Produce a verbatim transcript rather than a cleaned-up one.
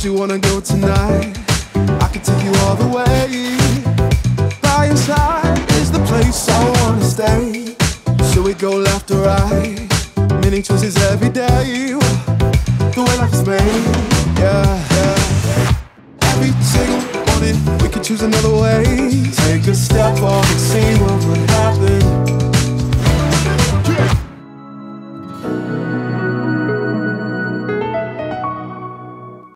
you wanna go tonight? I can take you all the way. By your side is the place I wanna stay. So we go left or right, many choices every day. The way life is made, yeah, yeah. Every single morning we can choose another way. Take a step off and see what would happen.